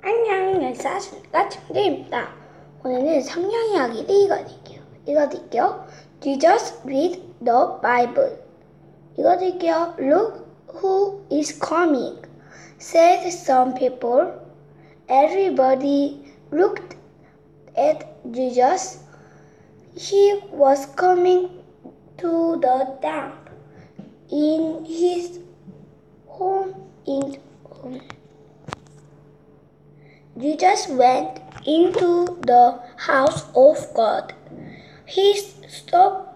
안녕, 열사순가 청주입니다. 오늘은 성경 이야기를 읽어드릴게요. Jesus read the Bible. 읽어드릴게요. Look who is coming, said some people. Everybody looked at Jesus. He was coming to the town in his home. Jesus went into the house of God. He stopped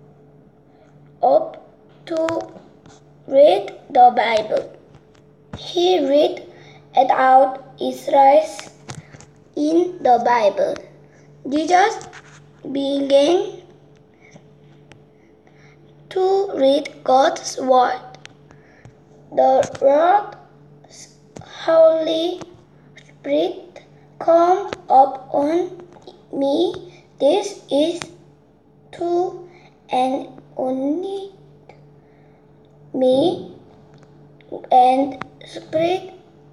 up to read the Bible. He read about Israel in the Bible. Jesus began to read God's word. The Lord's Holy Spirit come up on me. This is to anoint me and spread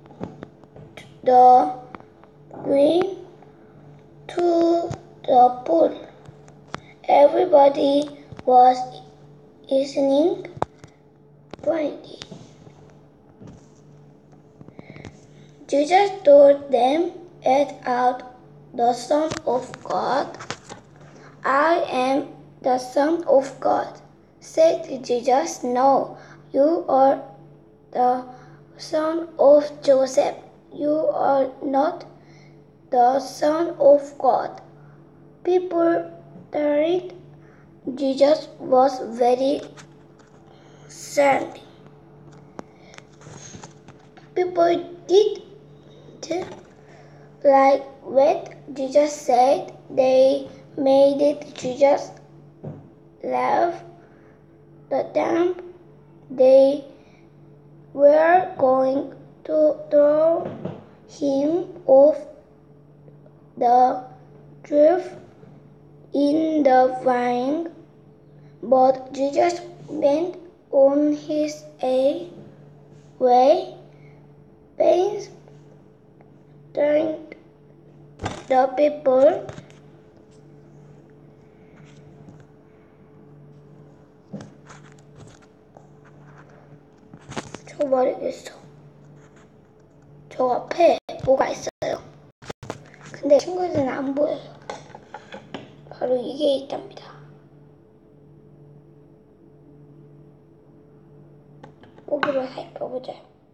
the green to the poor. Everybody was listening quietly. Jesus told them about the Son of God. I am the Son of God, said Jesus. No, you are the son of Joseph. You are not the Son of God. People thought Jesus was very sad. People did like what Jesus said. They made Jesus laugh. The time they were going to throw him off the cliff in the vine, but Jesus went on his way. Pains turned the people. 저 모르겠어. 저 앞에 뭐가 있어요. 근데 친구들은 안 보여요. 바로 이게 있답니다. 보기로 살펴보자.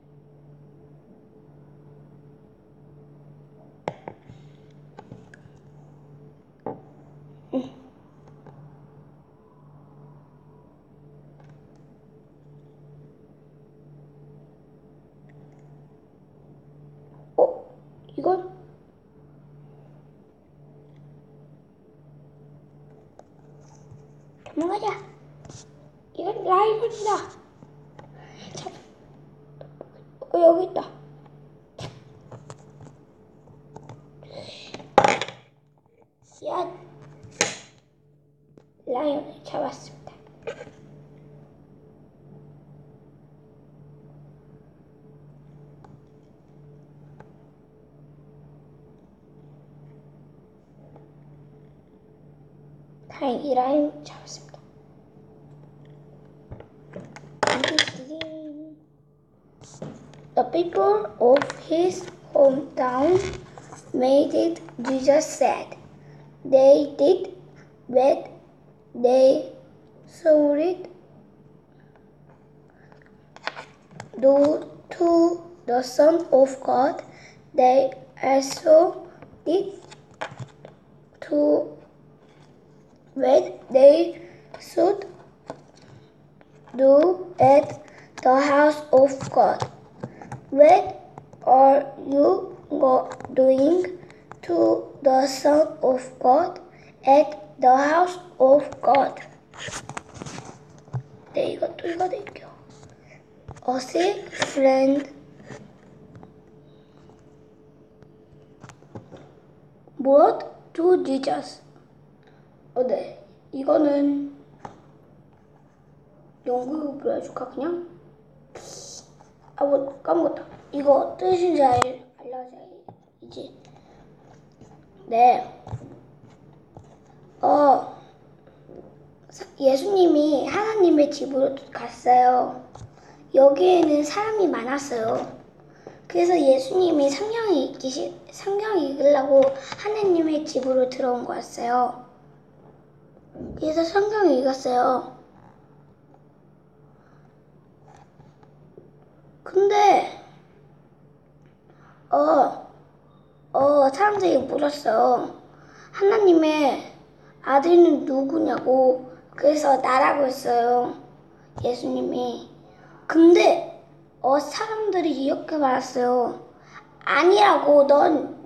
이건 도망가자. 이건 라이벌이다. 여기 있다. 야, 라이언을 잡았습니다. 다행히 라이언을 잡았습니다. The people of his hometown made it, Jesus said. They did what they saw it do to the Son of God. They also did to what they should do at the house of God. What are you doing to the Son of God at the house of God? 네, 이것도 읽어드릴게요. A sick friend brought to Jesus. 네, 이거는 영국어 보여줄까 그냥? 뭐 까먹었다. 이거 뜻인지 알려줘야지. 있지. 네. 예수님이 하나님의 집으로 갔어요. 여기에는 사람이 많았어요. 그래서 예수님이 성경 읽으려고 하나님의 집으로 들어온 거였어요. 그래서 성경을 읽었어요. 근데 사람들이 물었어요. 하나님의 아들은 누구냐고. 그래서 나라고 했어요. 예수님이. 근데 사람들이 이렇게 말했어요. 아니라고. 넌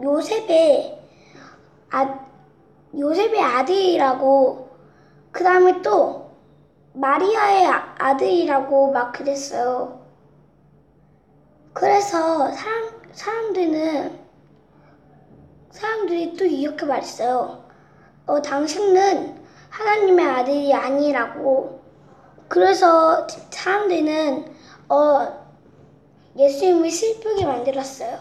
요셉의 아들이라고. 그 다음에 또 마리아의 아들이라고 막 그랬어요. 그래서 사람들이 또 이렇게 말했어요. 당신은 하나님의 아들이 아니라고. 그래서 사람들은 예수님을 슬프게 만들었어요.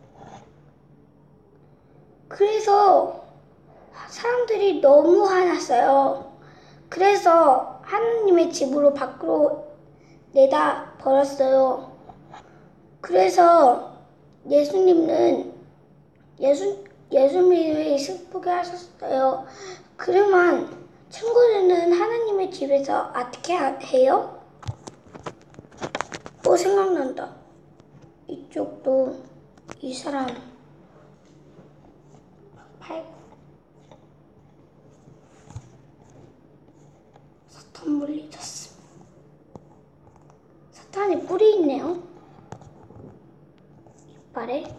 그래서 사람들이 너무 화났어요. 그래서 하나님의 집으로 밖으로 내다 버렸어요. 그래서 예수님을 슬프게 하셨어요. 그러면 친구들은 하나님의 집에서 어떻게 해요? 생각난다. 이쪽도 이 사람 팔고 사탄 물리쳤어. 사탄에 뿔이 있네요. 이빨에.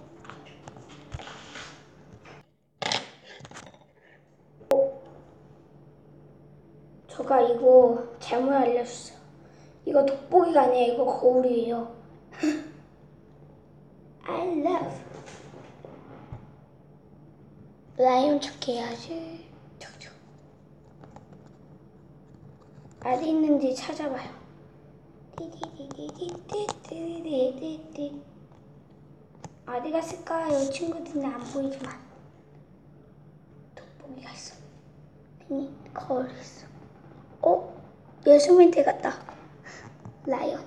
제가 이거 잘못 알려줬어요. 이거 돋보기가 아니라 이거 거울이에요. I love. 라이온 찾기해야지. 어디 있는지 찾아봐요. 어디 갔을까요? 친구들은 안 보이지만 돋보기가 있어. 아니, 거울이 있어. 예수님한테 갔다. 라이온이.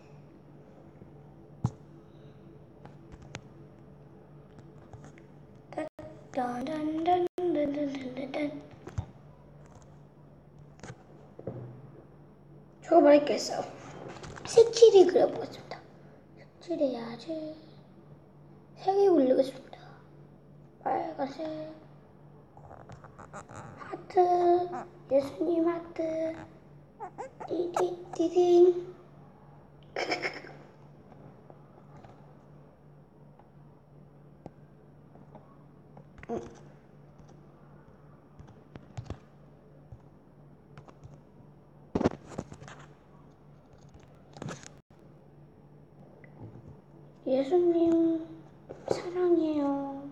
저거 말했겠어요. 색칠이 그려보겠습니다. 색칠해야지. 색이 올리겠습니다. 빨간색. 하트. 예수님 하트. 띠디디딘. 예수님 사랑해요.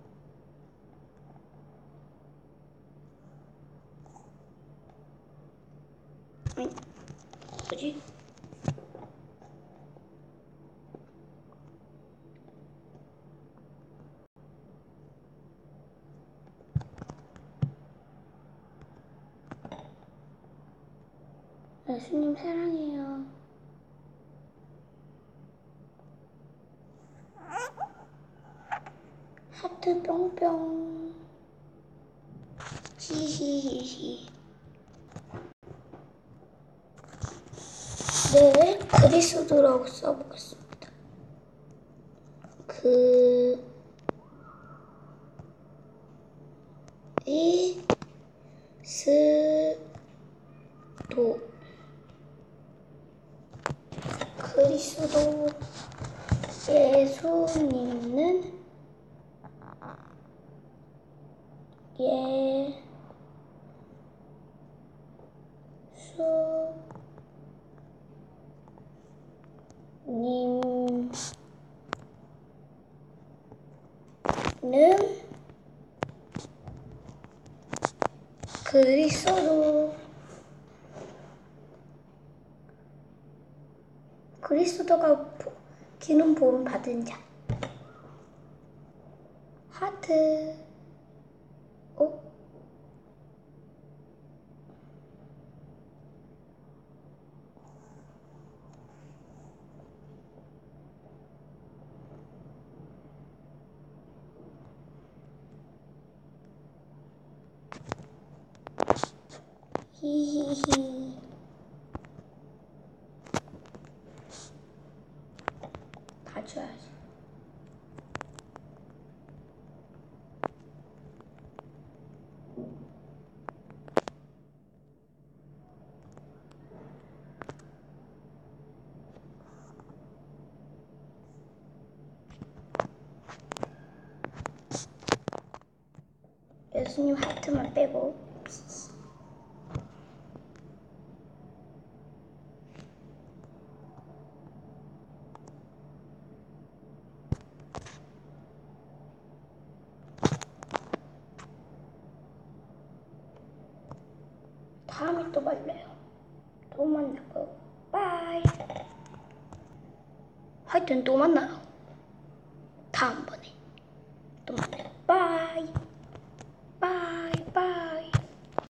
뭐지? 예수님 사랑해요. 하트 뿅뿅. 히히히히. 네, 그리스도라고 써보겠습니다. 그리스도 예수님은 예수님은 그리스도가 기름 부음 받은 자. 하트. 어? 히히히. 봐줘야지. 예수님 하트만 빼고. 다음에 또 만나요. 또 만나고. 바이. 하여튼 또 만나요. 다음번에.